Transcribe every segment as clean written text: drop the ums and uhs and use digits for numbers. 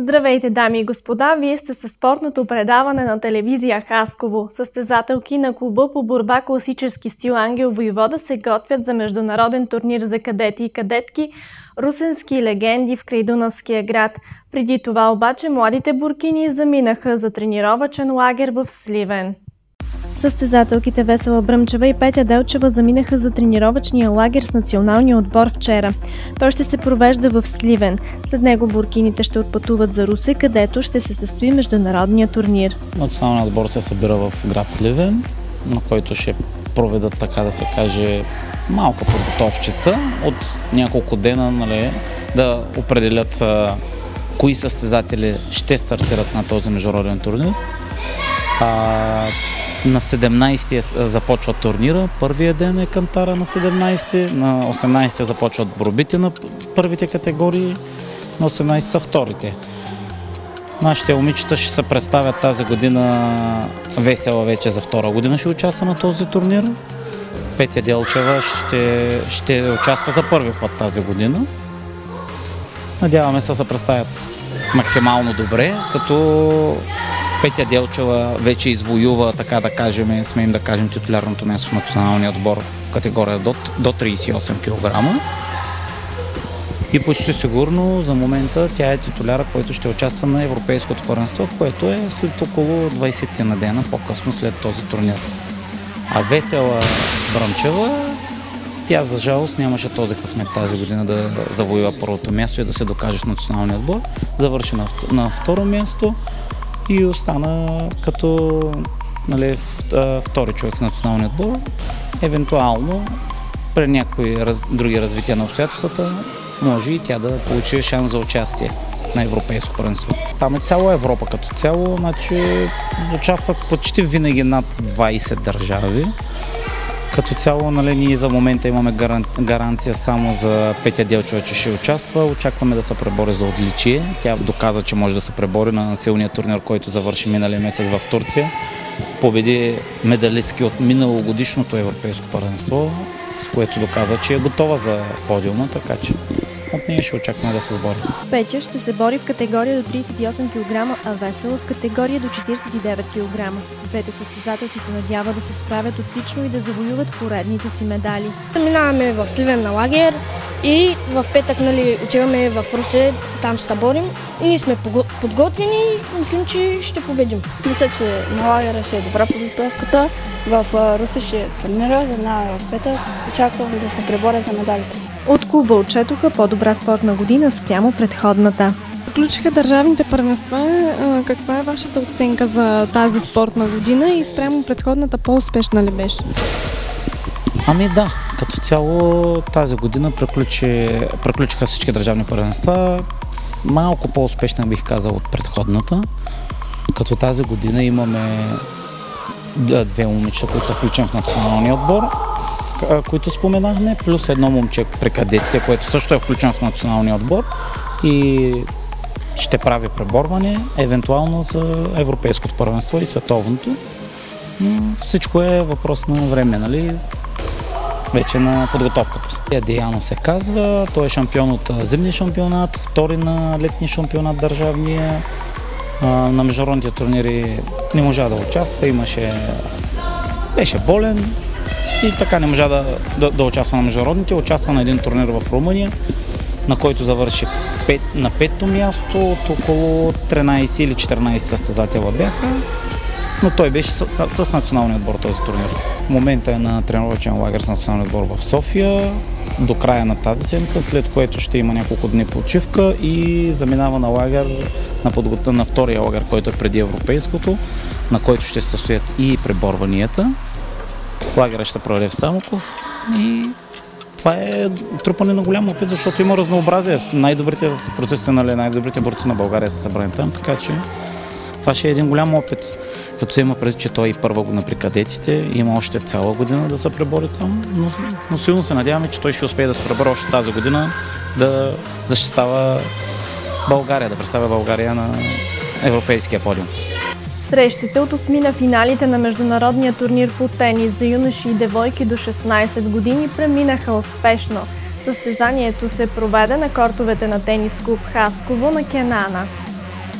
Здравейте, дами и господа! Вие сте със спортното предаване на телевизия Хасково. Състезателки на клуба по борба класически стил Ангел Войвода се готвят за международен турнир за кадети и кадетки Русенски легенди в Крайдуновския град. Преди това обаче младите буркини заминаха за тренировъчен лагер в Сливен. Състезателките Весела Бръмчева и Петя Делчева заминаха за тренировъчния лагер с националния отбор вчера. Той ще се провежда в Сливен. След него буркините ще отпътуват за Русе, където ще се състои международния турнир. Националният отбор се събира в град Сливен, на който ще проведат, така да се каже, малка подготовчица от няколко дена, да определят кои състезатели ще стартират на този международен турнир. На 17-ти започва турнира, първия ден е кантара на 17-ти, на 18-ти започват борбите на първите категории, на 18-ти са вторите. Нашите момичета ще се представят тази година, Весела вече за втора година ще участва на този турнир. Петя Делчева ще участва за първи път тази година. Надяваме се представят максимално добре, като Петя Делчева вече извоюва, така да кажем, смеем да кажем, титулярното място в националния отбор в категория до 38 кг. И почти сигурно за момента тя е титуляра, който ще участва на Европейското първенство, което е след около 20 на дена по-късно след този турнир. А Весела Бръмчева, тя за жалост нямаше този късмет тази година да завоюва първото място и да се докаже в националния отбор. Завърши на второ място и остана като втори човек в националния отбор. Евентуално, при някои други развития на обстоятелствата, може и тя да получи шанс за участие на европейско първенство. Там е цяла Европа като цяло, значи участват почти винаги над 20 държави. Като цяло, ние за момента имаме гаранция само за Петя Делчева, че ще участва. Очакваме да се пребори за отличие. Тя доказа, че може да се пребори на силния турнир, който завърши миналия месец в Турция. Победи медалистки от миналогодишното европейско първенство, с което доказа, че е готова за подиума, така че от нея ще очакваме да се сбори. Петя ще се бори в категория до 38 кг, а Весела в категория до 49 кг. Двете състезателки се надяват да се справят отлично и да завоюват поредните си медали. Минаваме в Сливен на лагер и в петък отиваме в Русе, там ще се борим. И ние сме подготвени и мислим, че ще победим. Мисля, че на лагера ще е добра подготовката. В Русе ще е турнира, заминаваме в петък. Очаквам да се преборя за медалите. От клуба отчетоха по-добра спортна година спрямо предходната. Приключиха държавните първенства. Каква е вашата оценка за тази спортна година и спрямо предходната по-успешна ли беше? Ами да, като цяло тази година приключиха всички държавни първенства. Малко по-успешна бих казал от предходната. Като тази година имаме две момичета, които са включени в националния отбор, които споменахме, плюс едно момче при кадетите, което също е включено в националния отбор и ще прави преборване, евентуално за европейското първенство и световното. Но всичко е въпрос на време, вече на подготовката. Деяно се казва, той е шампион от зимния шампионат, втори на летния шампионат държавния. На международните турнири не можа да участва, беше болен и така не можа да участва на международните. Участва на един турнир в Румъния, на който завърши на пето място от около 13 или 14 състезателя бяха, но той беше с националния отбор този турнир. В момента е на тренировъчен лагер с националния отбор в София до края на тази седмица, след което ще има няколко дни почивка и заминава на лагер, на втория лагер, който е преди европейското, на който ще се състоят и преборванията. Лагерът ще се проведе в Самоков и това е трупане на голям опит, защото има разнообразие. Най-добрите спортисти, най-добрите борци на България са събрани там, така че това ще е един голям опит. Като се има предвид, че той и първа година при кадетите, има още цяла година да се пребори там, но силно се надяваме, че той ще успее да се пребори още тази година, да защитава България, да представя България на европейския подиум. Срещите от осмина финалите на международния турнир по тенис за юноши и девойки до 16 години преминаха успешно. Състезанието се проведе на кортовете на тенис клуб Хасково на Кенана.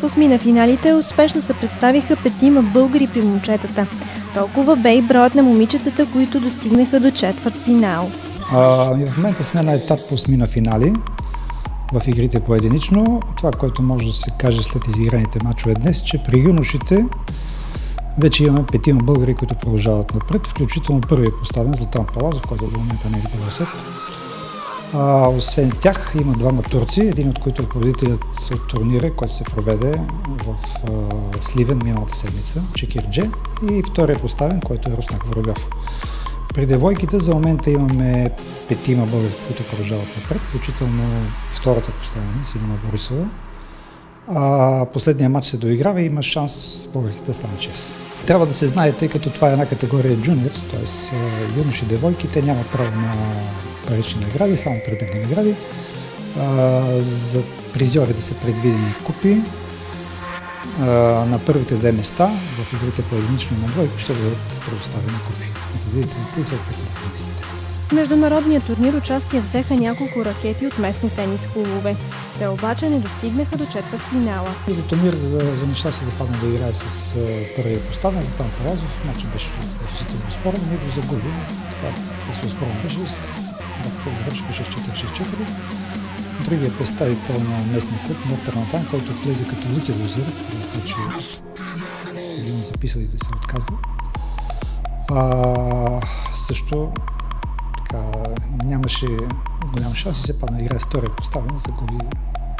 В осми на финалите успешно се представиха 5 българи при момчетата. Толкова бе и броят на момичетата, които достигнаха до четвъртфинал. В момента сме на етап по осми на финали в игрите по единично. Това, което може да се каже след изиграните мачове днес, че при юношите вече имаме 5 българи, които продължават напред, включително първият поставен Златан Палазов, който до момента не избира сет. Освен тях има 2 турци, един от които е победителят от турнира, който се проведе в Сливен миналата седмица, Чекирдже, и вторият поставен, който е Руснак Воробьов. При девойките за момента имаме 5 българи, които продължават напред, включително втората поставена, Симона Борисова. Последният матч се доиграва и има шанс българите да станат 6. Трябва да се знае, тъй като това е една категория juniors, т.е. юноши девойки, те нямат право на парични награди, само предметни награди. За призьорите са предвидени купи. На първите 2 места в игрите по единично на двойки ще бъдат предоставени купи на победителите и съответно финалистите. В международния турнир участие взеха няколко ракети от местни тенис клубове. Те обаче не достигнаха до четвъртфинала. За турнир за неща се западна да играе с първия поставен Златан Палазов. Матчът беше относително спорен, но го загуби. Така, спорен беше. Да се завършиха 6-4-6-4. Другият представител на местния клуб, Муртарнатан, който влезе като луки лузер, че един от записалите се отказа. Също така, нямаше голям шанс и се падна да играе с втория поставен, загуби 6-0-6-0.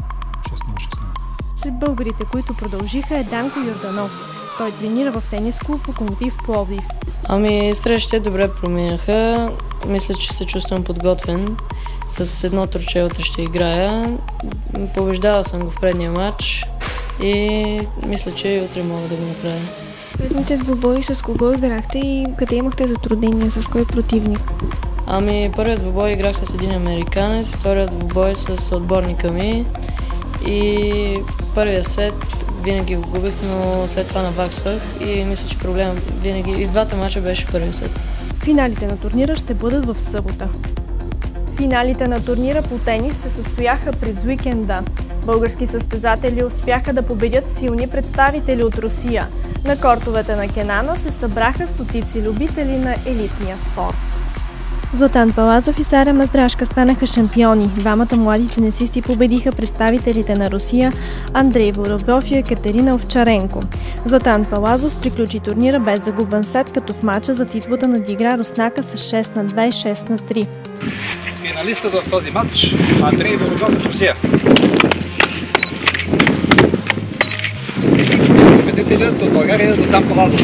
Сред българите, които продължиха, е Данко Йорданов. Той тренира в тенис клуб Локомотив Пловдив. Срещите добре проминаха. Мисля, че се чувствам подготвен. С едно турче утре ще играя. Побеждавал съм го в предния матч и мисля, че и утре мога да го направя. Предните двубои с кого играхте и къде имахте затруднения, с кой противник? Първият двубой играх с един американец, вторият двубой с отборника ми и първия сет винаги го губих, но след това наваксвах и мисля, че проблем винаги и двата мача беше първия сет. Финалите на турнира ще бъдат в събота. Финалите на турнира по тенис се състояха през уикенда. Български състезатели успяха да победят силни представители от Русия. На кортовете на Кенана се събраха стотици любители на елитния спорт. Златан Палазов и Сара Маздрашка станаха шампиони. Двамата млади тенисисти победиха представителите на Русия Андрей Воробьов и Екатерина Овчаренко. Златан Палазов приключи турнира без загубен сет, като в мача за титлата надигра Руснака с 6-2 и 6-3. Финалистът в този матч Андрей Воробьов от Русия. Победителят от България Златан Палазов.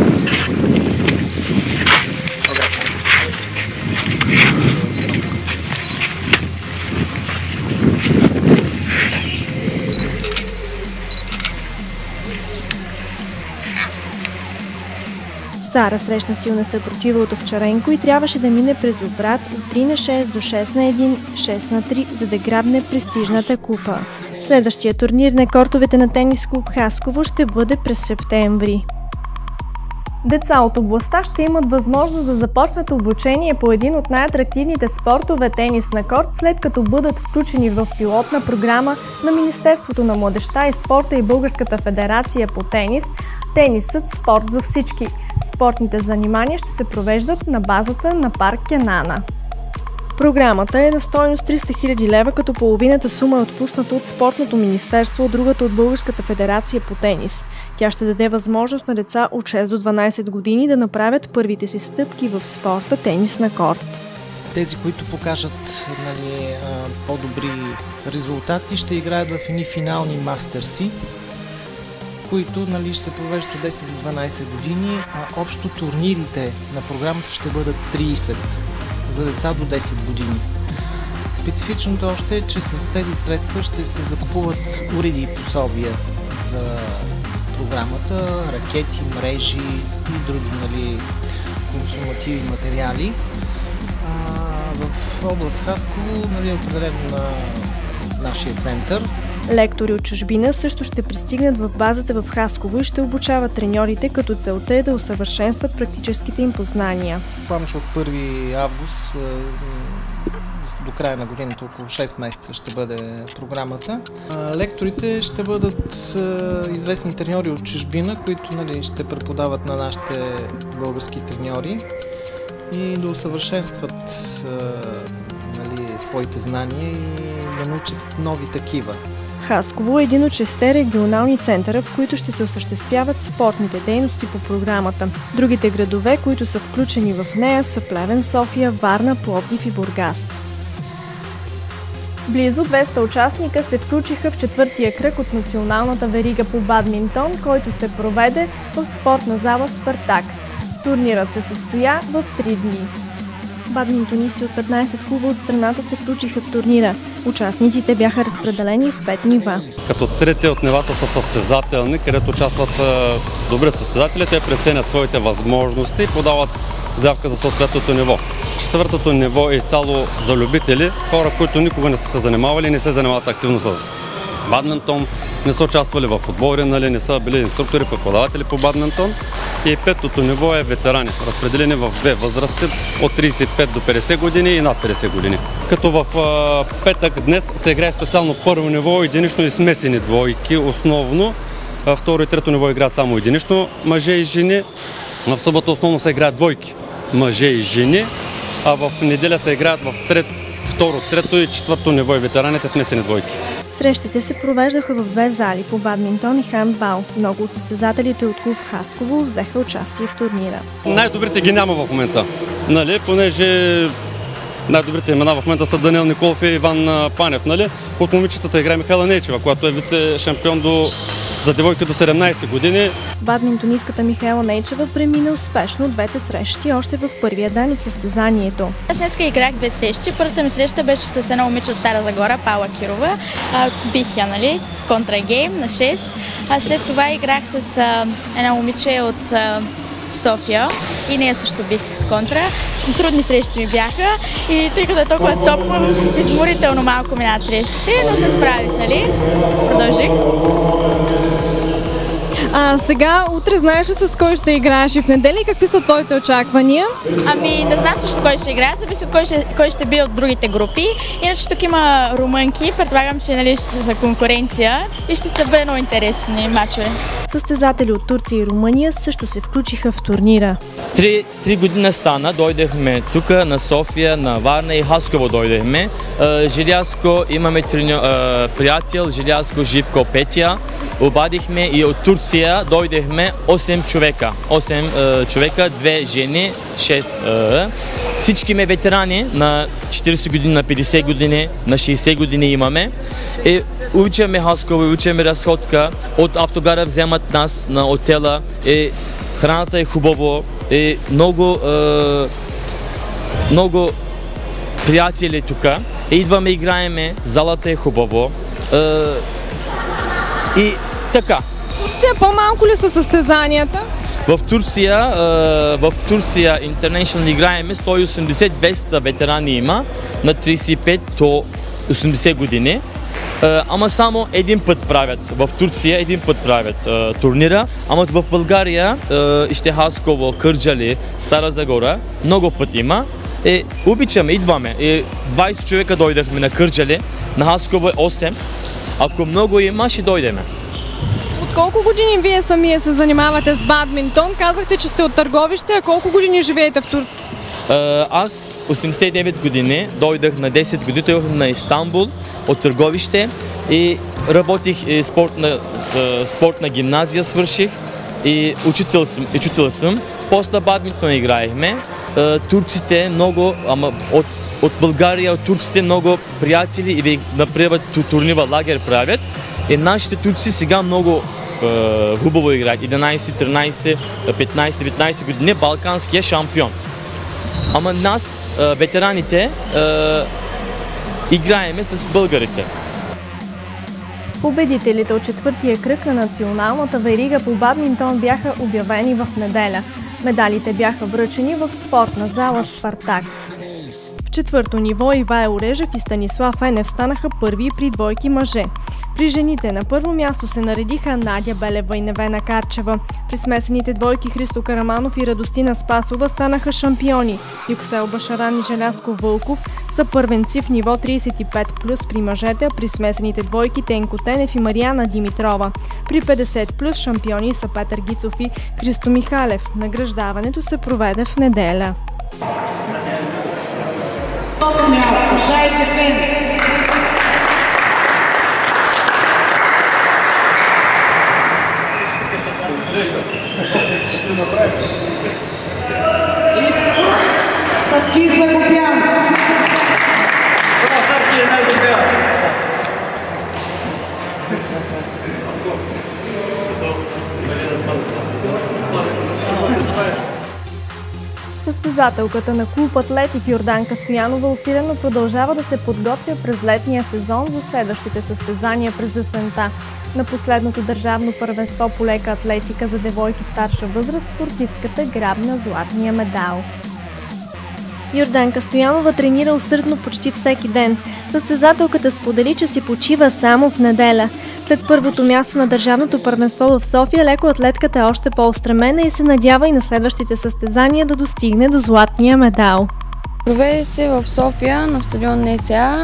Сара срещна силна съпротива от Овчаренко и трябваше да мине през обрат от 3-6 до 6-1, 6-3, за да грабне престижната купа. Следващия турнир на кортовете на тенис клуб Хасково ще бъде през септември. Деца от областта ще имат възможност да започнат обучение по един от най-атрактивните спортове тенис на корт, след като бъдат включени в пилотна програма на Министерството на младежта и спорта и Българската федерация по тенис «Тенисът – спорт за всички». Спортните занимания ще се провеждат на базата на парк Кенана. Програмата е на стойност 300 000 лева, като половината сума е отпусната от Спортното министерство, от другата от Българската федерация по тенис. Тя ще даде възможност на деца от 6 до 12 години да направят първите си стъпки в спорта тенис на корт. Тези, които покажат по-добри резултати, ще играят в едни финални мастерси, които ще се провеждат от 10 до 12 години, а общо турнирите на програмата ще бъдат 30 за деца до 10 години. Специфичното още е, че с тези средства ще се закупуват уреди и пособия за програмата, ракети, мрежи и други консумативи материали. В област Хасково е определено на нашия център. Лектори от чужбина също ще пристигнат в базата в Хасково и ще обучават треньорите, като целта е да усъвършенстват практическите им познания. Плавам, че от 1 август до края на годината, около 6 месеца ще бъде програмата. Лекторите ще бъдат известни треньори от чужбина, които ще преподават на нашите български треньори и да усъвършенстват своите знания и да научат нови такива. Хасково е един от 6 регионални центъра, в които ще се осъществяват спортните дейности по програмата. Другите градове, които са включени в нея, са Плевен, София, Варна, Пловдив и Бургас. Близо 200 участника се включиха в 4-тия кръг от националната верига по бадминтон, който се проведе в спортна зала Спартак. Турнирът се състоя в 3 дни. Бадминтонисти от 15 клуба от страната се включиха в турнира. Участниците бяха разпределени в 5 нива. Като трите от нивата са състезателни, където участват добри състезатели, те преценят своите възможности и подават заявка за съответното ниво. Четвъртото ниво е изцяло за любители, хора, които никога не са се занимавали и не се занимават активно с бадминтон, не са участвали в отбори, не са били инструктори, преподаватели по бадминтон. И петото ниво е ветерани, разпределени в две възрасти от 35 до 50 години и над 50 години. Като в петък днес се играе специално първо ниво, единично и смесени двойки основно. Второ и трето ниво играят само единично мъже и жени. В събота основно се играят двойки мъже и жени, а в неделя се играят в второ, трето и четвърто ниво и ветераните смесени двойки. Срещите се провеждаха в 2 зали по бадминтон и хандбал. Много от състезателите от клуб Хасково взеха участие в турнира. Най-добрите ги няма в момента, понеже най-добрите имена в момента са Даниел Николов и Иван Панев. От момичетата играе Михайла Нейчева, която е вице-шампион за девойки до 17 години. Бадминтонистката Михайла Нейчева премина успешно 2-те срещи още в първия ден от състезанието. Аз днеска играх 2 срещи. Първата ми среща беше с една момиче от Стара Загора, Паула Кирова. Бих я, в контрагейм на 6. А след това играх с една момиче от София и нея също бих с контра. Трудни срещи ми бяха и тъй като е толкова топло, изморително малко минат срещите, но се справих, Продължих. Сега, утре знаеш ли с кой ще играеш и в неделя и какви са твоите очаквания? Не знам също кой ще играе, зависи от кой ще бие от другите групи. Иначе тук има румънки, предполагам, че за конкуренция и ще се бъде много интересни мачове. Състезатели от Турция и Румъния също се включиха в турнира. 3 години стана, дойдехме тук на София, на Варна и Хасково дойдехме. Жилязко имаме приятел, Жилязко Живко Петя. Обадихме и от Турция дойдехме 8 човека. 8 човека, 2 жени, 6. Всички ме ветерани на 40 години, на 50 години, на 60 години имаме. Учаме Хасково, учаме разходка. От автогара вземат нас на хотела. Храната е хубаво. Много приятели тук. Идваме, играеме, залата е хубаво. И така. Турция по-малко ли са състезанията? В Турция International играеме 180-200 ветерани има на 35 до 80 години. Ама само един път правят. В Турция един път правят турнира, ама в България, Хасково, Кърджали, Стара Загора, много път има. Обичаме, идваме. 20 човека дойдахме на Кърджали, на Хасково 8. Ако много има, ще дойдеме. От колко години вие самия се занимавате с бадминтон? Казахте, че сте от Търговище, а колко години живеете в Турция? Аз 89 години, дойдах на 10 години, отидох на Истанбул от Търговище и работих спортна гимназия, свърших и учител съм. После бадминтон играехме. Турците много, от България, от турците много приятели и направят турнива лагер правят. И нашите турци сега много хубаво играят. 11, 13, 15, 19 години балканския шампион. Ама нас, ветераните, играеме с българите. Победителите от 4-тия кръг на националната верига по бадминтон бяха обявени в неделя. Медалите бяха връчени в спортна зала Спартак. В 4-то ниво Ивайло Режев и Станислав Енев станаха първи при двойки мъже. При жените на първо място се наредиха Надя Белева и Невена Карчева. При смесените двойки Христо Караманов и Радостина Спасова станаха шампиони. Юксел Башаран и Желязко Вълков са първенци в ниво 35+, при мъжете, при смесените двойки Тенко Тенев и Мариана Димитрова. При 50+, шампиони са Петър Гицов и Христо Михалев. Награждаването се проведе в неделя. Състезателката на клуб Атлетик Йорданка Стоянова усилено продължава да се подготвя през летния сезон за следващите състезания през есента. На последното държавно първенство по лека атлетика за девойки старша възраст спортистката грабна златния медал. Йорданка Стоянова тренира усърдно почти всеки ден. Състезателката сподели, че си почива само в неделя. След първото място на държавното първенство в София, лекоатлетката е още по-устремена и се надява и на следващите състезания да достигне до златния медал. Проведе се в София на стадион НСА.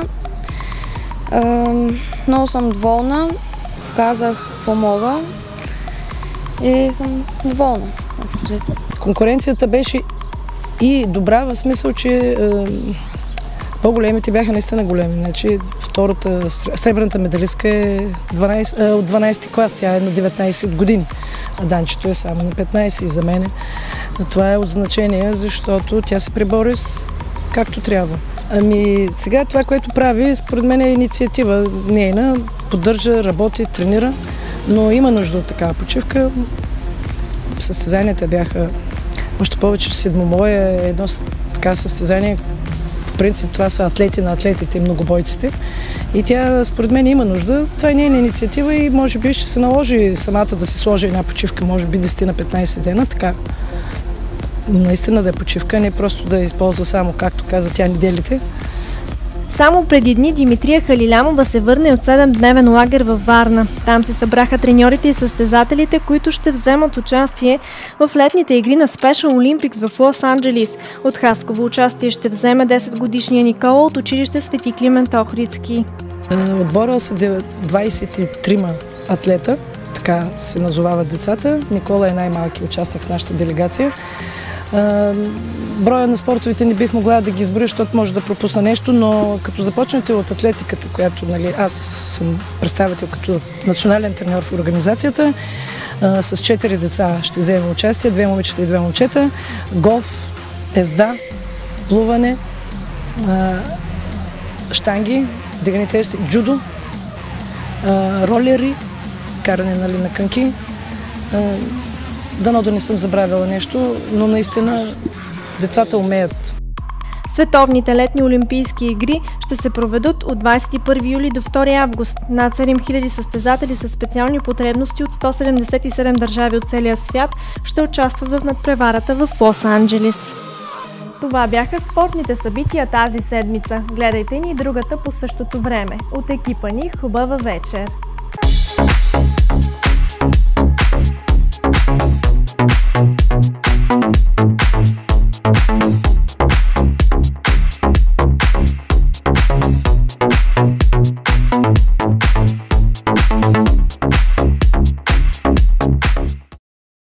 Много съм доволна, показах какво мога и съм доволна. Конкуренцията беше и добра, в смисъл, че по-големите бяха наистина големи. Значи, втората, сребърната медалистка е от 12-ти клас, тя е на 19 години, а Данчето е само на 15 и за мен. Това е от значение, защото тя се пребори както трябва. Ами сега това, което прави, според мен е инициатива нейна, поддържа, работи, тренира, но има нужда от такава почивка. Състезанията бяха още повече, че седмомое е едно така състезание. В принцип това са атлети на атлетите и многобойците. И тя според мен има нужда. Това е нейна инициатива и може би ще се наложи самата да се сложи една почивка, може би 10 на 15 дена, така. Наистина да е почивка, не просто да използва само, както каза тя, неделите. Само преди дни Димитрия Халилямова се върне от 7-дневен лагер във Варна. Там се събраха треньорите и състезателите, които ще вземат участие в летните игри на Special Olympics в Лос-Анджелис. От Хасково участие ще вземе 10-годишния Никола от училище Свети Климент Охридски. Отбора са 23 атлета, така се назовават децата. Никола е най-малки участник в нашата делегация. Броя на спортовете не бих могла да ги изборя, защото може да пропусна нещо, но като започнете от атлетиката, която аз съм представител като национален треньор в организацията, с 4 деца ще вземем участие, 2 момичета и 2 момчета, голф, езда, плуване, щанги, дигани тести, джудо, ролери, каране на кънки. Дано да не съм забравила нещо, но наистина децата умеят. Световните летни олимпийски игри ще се проведат от 21 юли до 2 август. Над 7000 състезатели със специални потребности от 177 държави от целия свят ще участват в надпреварата в Лос-Анджелис. Това бяха спортните събития тази седмица. Гледайте ни и другата по същото време. От екипа ни хубава вечер!